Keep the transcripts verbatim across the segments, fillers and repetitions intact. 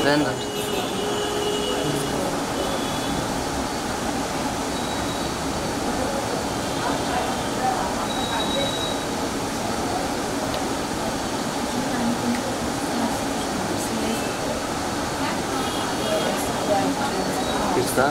रहने दो। किसका?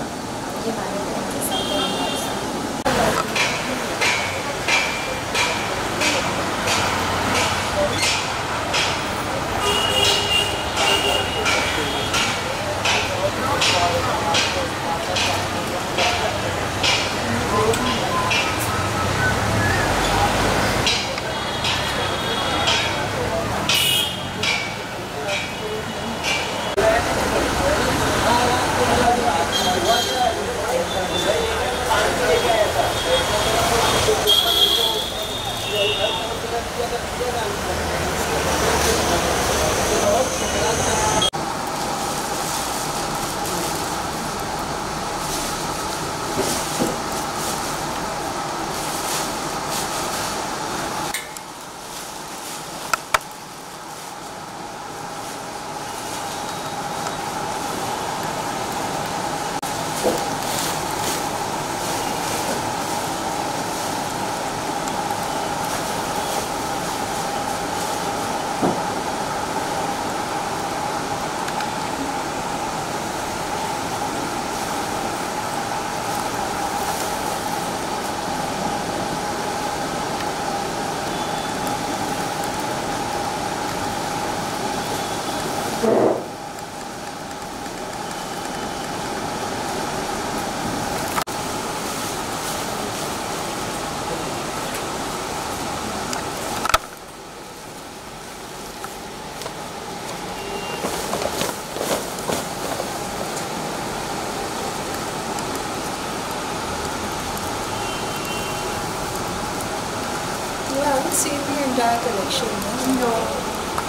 I haven't seen the entire collection. No. no.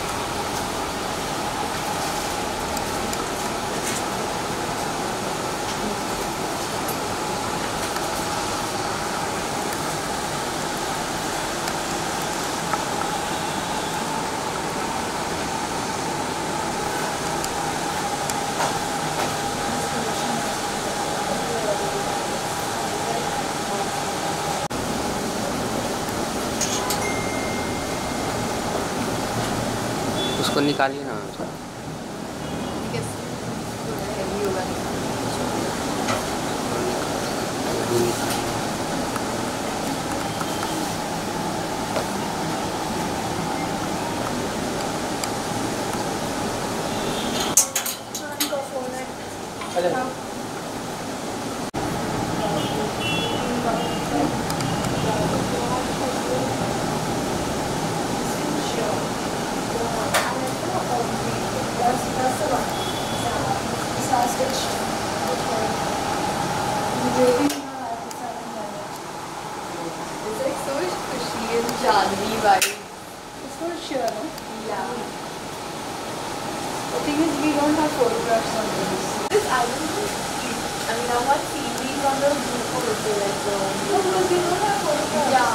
उसको निकालिए ना। Janvi vibe. It's not sure, no? Yeah. The thing is, we don't have photographs on this. This album is cheap. I mean, I want C Ds on the group also, like the. No, because we don't have photographs. Yeah.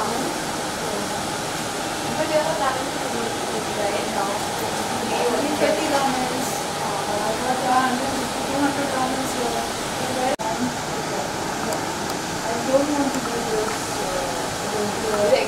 But there are talented people right now. We only thirty dollars. I got one hundred, two hundred dollars here. I don't want to do this. Like,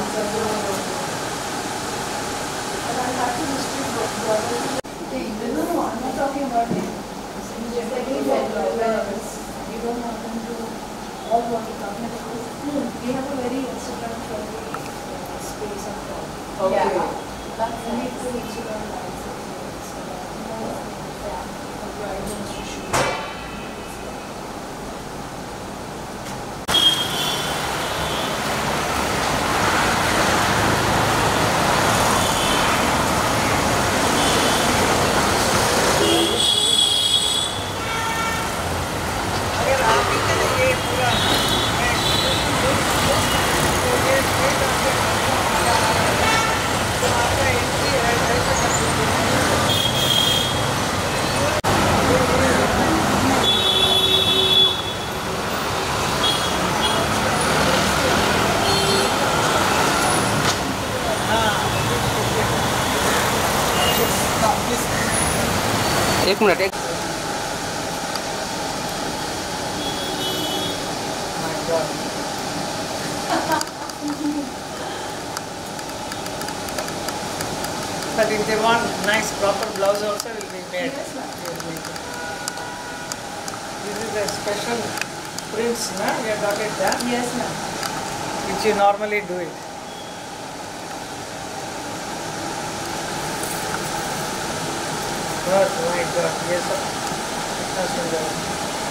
no, no, I'm not talking about it. Just like you said, you don't want them to all want to come here because we have a very Instagram friendly uh, space on top. okay. Yeah. That's the next Instagram license. A bride wants to shoot. आपका entry है ऐसा कर एक minute एक My God. But if they want nice proper blouse also will be made. Yes, ma'am. They will make it. This is a special prints, na? You have got it done, Yes, ma'am. which you normally do it. God, my God, yes, sir. Kitna sundar hai.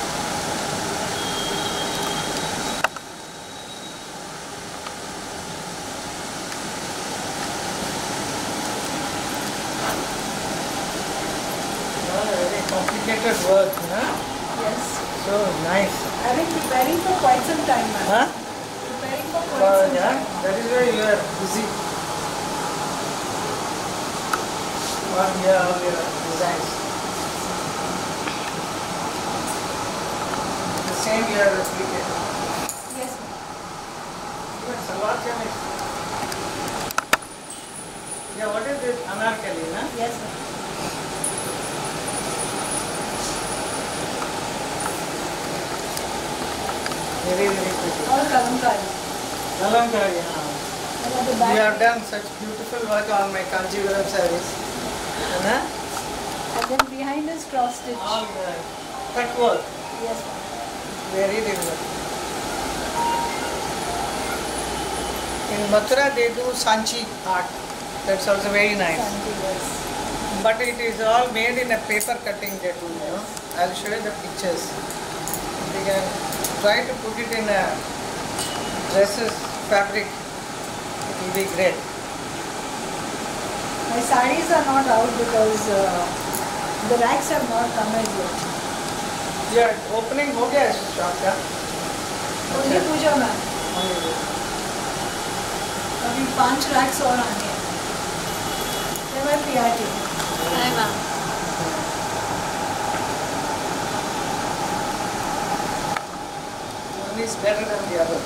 Ah, very complicated work, na? Yes. So nice. I've been preparing for quite some time, ma'am. Huh? Preparing for quite Oh, some yeah, time. that is why you are busy. One year all your designs. The same you are replicated. Yes, ma'am. Even salwar kameez. Yeah, what is it? Anarkali, na? Yes, ma'am. Very, very pretty. All kalamkari. Kalamkari, huh? And at the back. You have done such beautiful work on my Kanjivaram sarees. Huh? And then behind is cross stitch. All the cut work. Yes, ma'am. Very difficult. In Mathura they do Sanchi art. That's also very nice. Sanji, yes. But it is all made in a paper cutting they do, you know. I'll show you the pictures. They can try to put it in a dresses fabric. It will be great. My sarees are not out because uh, the racks have not come as yet. Yeah, opening हो गया इस shop का. Only Puja ma'am. Only this. अभी पांच racks और आने हैं. They were P R T. Hi, ma'am. One is better than the other.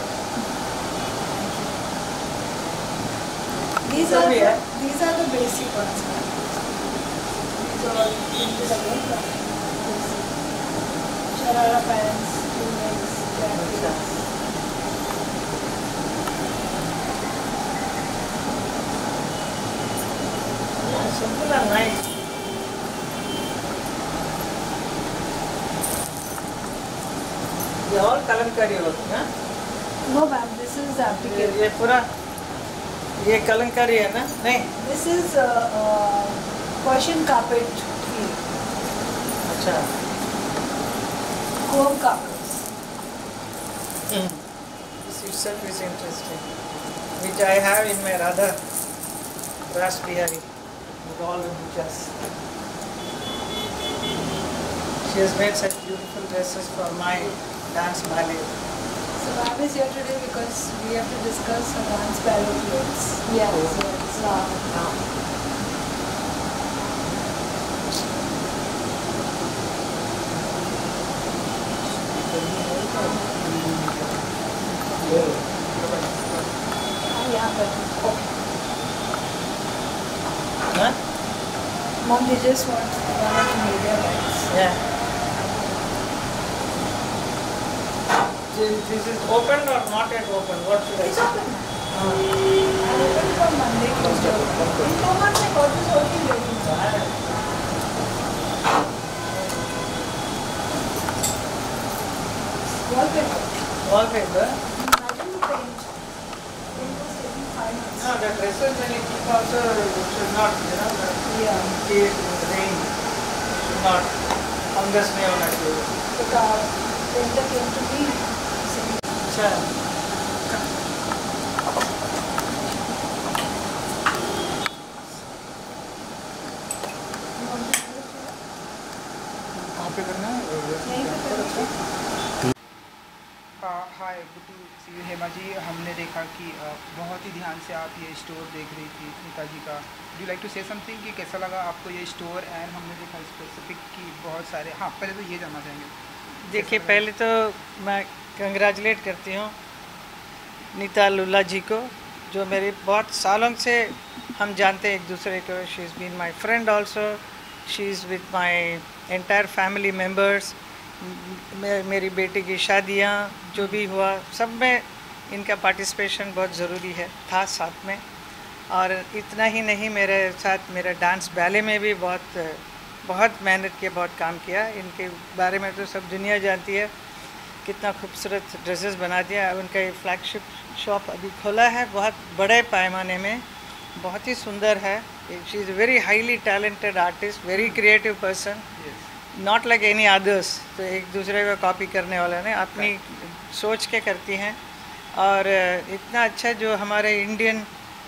These So are we the, have- these are the basic ones, ma'am. These are all printed again. Basic. Sharara pants, tunics, jackets. Yeah, simple and nice. ये all kalamkari होती है ना? No, ma'am. This is ये applicable. ये पूरा ये कलंकारी है ना? नहीं. This is uh, uh, Persian carpet feel. अच्छा. Home carpets. This itself is interesting. Which I have in my Radha Ras Bihari with all the pictures. She has made such beautiful dresses for my dance ballet. So ma'am is here today because we have to discuss her dance ballet clothes. Yes. So it's uh, yeah, but okay. Huh? Mom, they just want one of the media bags. Yeah. This this is open or not yet open? What should I It's say? open, ma'am. I opened for Monday, Tuesday. In two months I got this working ready. Wallpaper. Wallpaper? Imagine the paint. Paint was taking five months. No, the dresses when you keep also you should not, you know, the Yeah. heat, rain, should not fungus may होना चाहिए. So the painter came to me. saying, अच्छा. "You want to do it here?" कहाँ पे करना है? यहीं पे करो। Hi good to see you Hema ji, हमने देखा कि अ, बहुत ही ध्यान से आप ये स्टोर देख रही थी नीता जी का. Do like to say something कि कैसा लगा आपको ये स्टोर, एंड हमने देखा स्पेसिफिक कि बहुत सारे, हाँ पहले तो ये जानना चाहेंगे. देखिए पहले तो मैं कंग्रेचुलेट करती हूँ नीता लुल्ला जी को, जो मेरी बहुत सालों से हम जानते हैं एक दूसरे को. She is been my friend also. She is with my entire family members. मेरी बेटी की शादियाँ जो भी हुआ सब में इनका पार्टिसिपेशन बहुत ज़रूरी है था साथ में। और इतना ही नहीं, मेरे साथ मेरा डांस बैले में भी बहुत बहुत मेहनत किया, बहुत काम किया। इनके बारे में तो सब दुनिया जानती है, कितना खूबसूरत ड्रेसेस बना दिया। उनका ये फ्लैगशिप शॉप अभी खोला है बहुत बड़े पैमाने में, बहुत ही सुंदर है। She is very highly talented artist, very creative person, not like any others. तो एक दूसरे को कॉपी करने वाले ने अपनी सोच के करती हैं। और इतना अच्छा जो हमारे इंडियन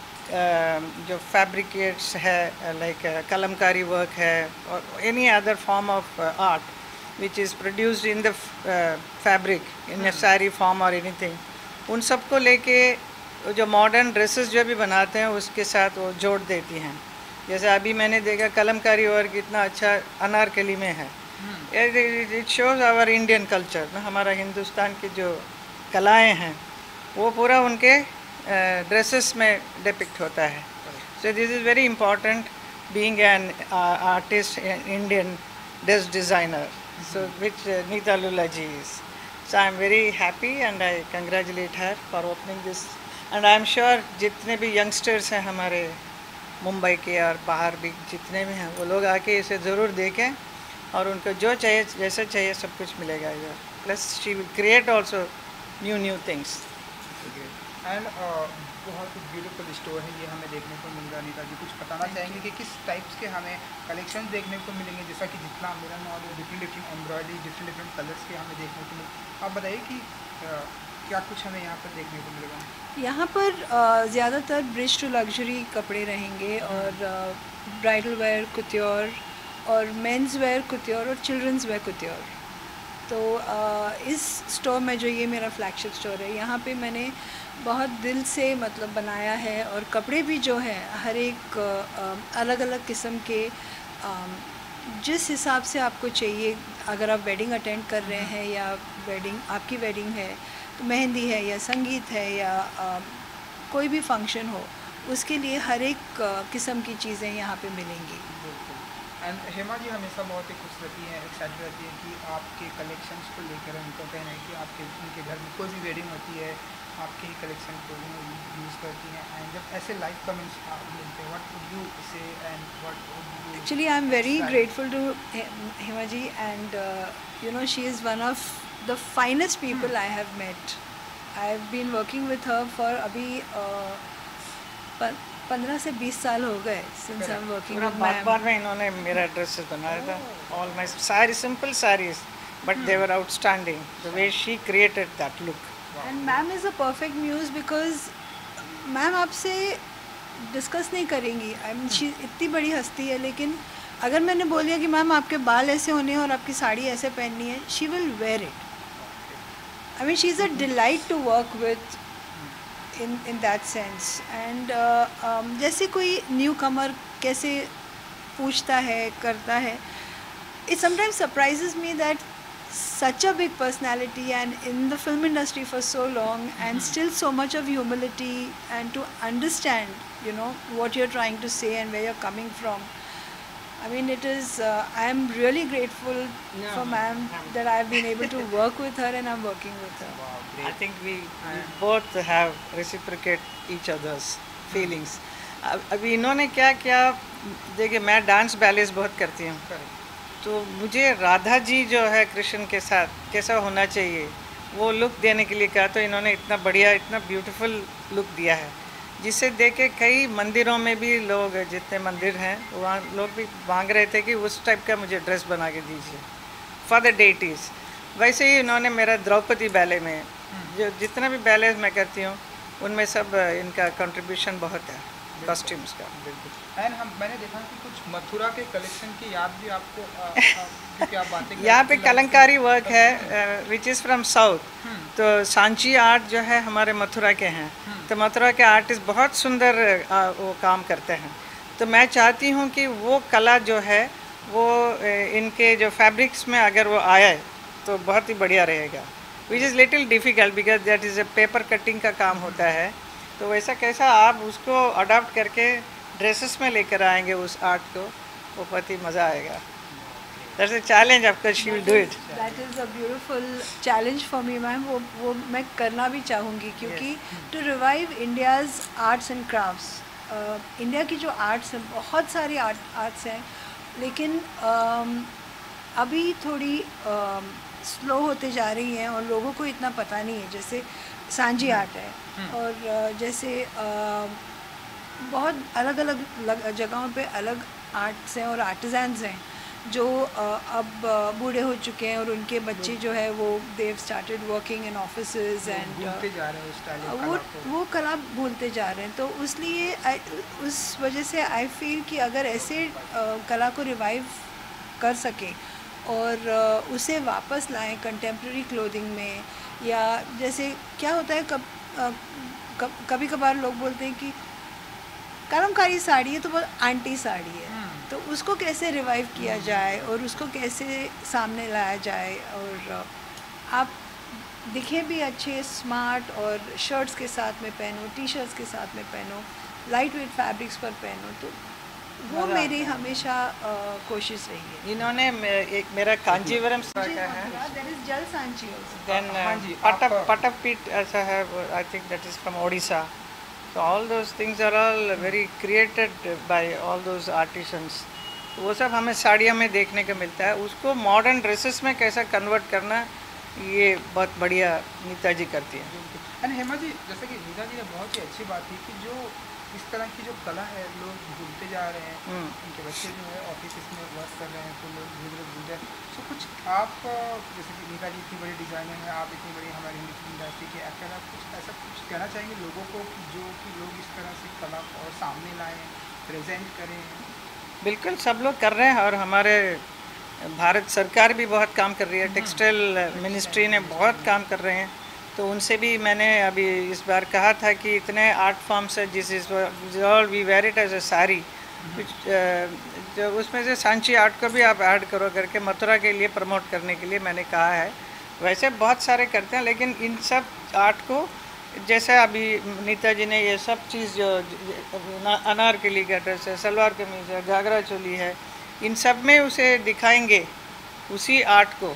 जो फैब्रिकेट्स है, लाइक कलमकारी वर्क है और any other form of art which is produced in the fabric in a sari form और एनीथिंग, उन सब को लेके जो मॉडर्न ड्रेसेस जो भी बनाते हैं उसके साथ वो जोड़ देती हैं। जैसे अभी मैंने देखा कलमकारी वर्क इतना अच्छा अनारकली में है। It shows our Indian culture ना, हमारा हिंदुस्तान की जो कलाएँ हैं वो पूरा उनके ड्रेसेस uh, में डिपिक्ट होता है। So this is very important being an artist Indian dress designer, so which Nita Lula ji is. So I am very happy and I congratulate her for opening this. And I am sure जितने भी youngsters हैं हमारे मुंबई के और बाहर भी जितने भी हैं, वो लोग आके इसे ज़रूर देखें और उनको जो चाहिए जैसा चाहिए सब कुछ मिलेगा इधर। Plus she will create also new new things. And बहुत ब्यूटीफुल स्टोर है ये हमें देखने को मिल रहा है। नीता जी कुछ बताना चाहेंगे कि किस टाइप्स के हमें कलेक्शन देखने को मिलेंगे? जैसा कि जितना मेरा knowledge different different embroidery different different colours के हमें देखने को मिले। आप बताइए कि uh, क्या कुछ हमें यहाँ पर देखने को मिलेगा? यहाँ पर ज़्यादातर ब्रिज टू लग्जरी कपड़े रहेंगे और ब्राइडल वेयर कुत्योर और मेंस वेयर कुत्योर और चिल्ड्रंस वेयर कुत्योर। तो uh, इस स्टोर में जो ये मेरा फ्लैगशिप स्टोर है, यहाँ पे मैंने बहुत दिल से मतलब बनाया है और कपड़े भी जो है हर एक अलग अलग किस्म के जिस हिसाब से आपको चाहिए। अगर आप वेडिंग अटेंड कर रहे हैं या वेडिंग आपकी वेडिंग है तो मेहंदी है या संगीत है या आ, कोई भी फंक्शन हो, उसके लिए हर एक किस्म की चीज़ें यहाँ पे मिलेंगी। एंड हेमा जी हमेशा बहुत ही खुश रहती हैं, एक्साइटेड रहती हैं कि आपके कलेक्शंस को लेकर उनको कहना है कि आपके उनके घर में कोई भी वेडिंग होती है आपके ही कलेक्शन को यूज़ करती हैं। एंड जब ऐसे लाइव कमेंट्स मिलते हैं, what would you say and what would you? Actually I am very grateful to Hema ji and you know she is one of the finest people I have met. I have been working with her for अभी uh, पंद्रह से बीस साल हो गए since I am working with ma'am. बार में इन्होंने मेरा ड्रेसेस बनाया था, ऑल माय सारी simple saris, but they were outstanding the way she created that look. And ma'am is a perfect muse because ma'am आपसे डिस्कस नहीं करेंगी। आई मीन शी इतनी बड़ी हस्ती है, लेकिन अगर मैंने बोल दिया कि मैम आपके बाल ऐसे होने हैं और आपकी साड़ी ऐसे पहननी है, she will wear it. I mean she is a delight to work with in in that sense and uh, um, जैसे कोई न्यू कमर कैसे पूछता है करता है, it sometimes surprises me that such a big personality and in the film industry for so long and still so much of humility and to understand you know what you're trying to say and where you're coming from. I mean it is uh, I am really grateful No, for ma'am ma'am. that I've been able to work with her and I'm working with her. Wow, I great. think we, we both have reciprocate each other's feelings. अब अभी इन्होंने क्या क्या देखिए, मैं dance balance बहुत करती हूँ, Correct. तो मुझे राधा जी जो है कृष्ण के साथ कैसा होना चाहिए वो लुक देने के लिए कहा, तो इन्होंने इतना बढ़िया इतना ब्यूटीफुल लुक दिया है, जिसे देख के कई मंदिरों में भी लोग, जितने मंदिर हैं वहाँ लोग भी मांग रहे थे कि उस टाइप का मुझे ड्रेस बना के दीजिए फॉर द डेटीज़। वैसे ही इन्होंने मेरा द्रौपदी बैले में जो जितना भी बैले मैं करती हूँ उनमें सब इनका कंट्रीब्यूशन बहुत है कॉस्ट्यूम्स का। बिल्कुल। एंड हम मैंने देखा कि कुछ मथुरा के कलेक्शन की याद भी आपको आ, आ, क्योंकि आप बातें कर यहाँ पे रहे थे, कलंकारी वर्क है विच इज़ फ्रॉम साउथ, तो सांची आर्ट जो है हमारे मथुरा के हैं, तो मथुरा के आर्टिस्ट बहुत सुंदर आ, वो काम करते हैं। तो मैं चाहती हूँ कि वो कला जो है वो इनके जो फैब्रिक्स में अगर वो आए तो बहुत ही बढ़िया रहेगा, which is little difficult because that is a paper cutting का काम होता है। तो वैसा कैसा आप उसको अडॉप्ट करके ड्रेसेस में लेकर आएंगे उस आर्ट को, वो बहुत ही मज़ा आएगा. That's a challenge, of course she will do it. That is a beautiful challenge for me, ma'am. वो वो मैं करना भी चाहूँगी क्योंकि to revive India's arts and crafts. India की जो आर्ट्स हैं, बहुत सारी आर्ट आर्ट्स हैं, लेकिन um, अभी थोड़ी स्लो um, होते जा रही हैं और लोगों को इतना पता नहीं है. जैसे सांची आर्ट है और uh, जैसे uh, बहुत अलग अलग जगहों पे अलग आर्ट्स हैं और आर्टिजन्स हैं जो अब बूढ़े हो चुके हैं और उनके बच्चे जो है वो they started working in offices and वो वो कला भूलते जा रहे हैं. तो इसलिए उस वजह से आई फील कि अगर ऐसे कला को रिवाइव कर सकें और उसे वापस लाएं कंटेम्प्रेरी क्लोथिंग में, या जैसे क्या होता है कब कब कभी कभार लोग बोलते हैं कि कलमकारी साड़ी है तो बहुत आंटी साड़ी है, तो उसको कैसे रिवाइव किया जाए और उसको कैसे सामने लाया जाए और आप दिखें भी अच्छे स्मार्ट और शर्ट्स के साथ में पहनो, टी शर्ट्स के साथ में पहनो, लाइट वेट फैब्रिक्स पर पहनो. तो वो मेरी हमेशा uh, कोशिश रही है. इन्होंने एक मेरा कांजीवरम का है, there is Jal Sanjhi also, then पटप पटप पीठ ऐसा है, I think that is from Odisha. So all those things are all very created by all those artisans. वो सब हमें साड़ियों में देखने को मिलता है. उसको मॉडर्न ड्रेसेस में कैसा कन्वर्ट करना, ये बहुत बढ़िया नीता जी करती है. एंड हेमा जी, जैसे कि नीता जी ने बहुत ही अच्छी बात की कि जो इस तरह की जो कला है लोग भूलते जा रहे हैं, उनके बच्चे जो है ऑफिस में वर्क कर रहे हैं तो लोग धीरे धीरे भूल जाए. तो कुछ आप जैसे कि नीता जी इतनी बड़ी डिज़ाइनर हैं, आप इतनी बड़ी हमारी हिंदी फिल्म इंडस्ट्री के एक्टर, आप कुछ ऐसा कुछ कहना चाहेंगे लोगों को कि जो कि लोग इस तरह से कला को और सामने लाएँ, प्रेजेंट करें? बिल्कुल, सब लोग कर रहे हैं और हमारे भारत सरकार भी बहुत काम कर रही है, टेक्सटाइल मिनिस्ट्री ने बहुत काम कर रहे हैं. तो उनसे भी मैंने अभी इस बार कहा था कि इतने आर्ट फॉर्म्स है this is all we wear it as a sari, जो उसमें से सांची आर्ट को भी आप ऐड करो करके मथुरा के लिए प्रमोट करने के लिए मैंने कहा है. वैसे बहुत सारे करते हैं, लेकिन इन सब आर्ट को जैसे अभी नीता जी ने ये सब चीज़ जो अनारकली का ड्रेस है, सलवार कमीज है, घाघरा चोली है, इन सब में उसे दिखाएंगे उसी आर्ट को,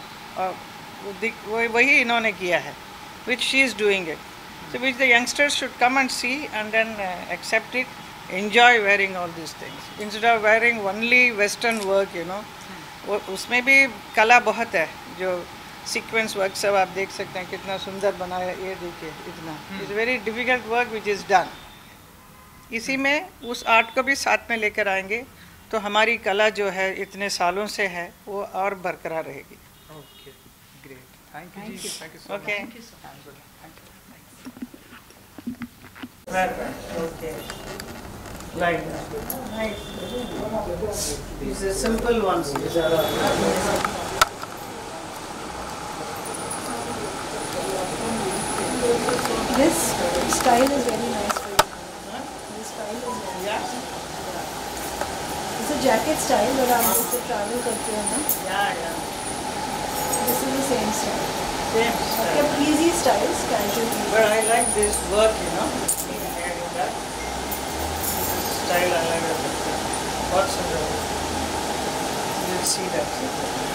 और वही इन्होंने किया है, which she is doing it. So which the youngsters should come and see and then uh, accept it, enjoy wearing all these things instead of wearing only western work, you know. वो उसमें भी कला बहुत है, जो sequence work सब आप देख सकते हैं कितना सुंदर बनाया. ये देखिए इतना, it's very difficult work which is done. इसी में उस आर्ट को भी साथ में लेकर आएंगे तो हमारी कला जो है इतने सालों से है वो और बरकरार रहेगी. ओके, ग्रेट, थैंक यू जी, thank you so much. Okay. Thank you so much. Okay. Like that. Nice. These are simple ones. These are This style is very nice for you. This style is very yeah. It's a jacket style, but आप इससे travel करते हो ना? Yeah, yeah. This is the same style. Same style. Kept easy styles, casual. But I like this work, you know. Having that style, I like it. What's in the? You'll see that.